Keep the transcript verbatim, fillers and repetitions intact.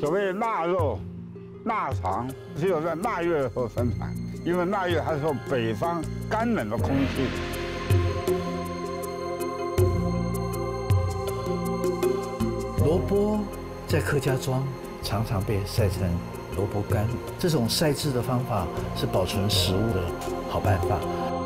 所谓腊肉、腊肠，只有在腊月的时候生产，因为腊月还受北方干冷的空气。 萝卜在客家庄常常被晒成萝卜干，这种晒制的方法是保存食物的好办法。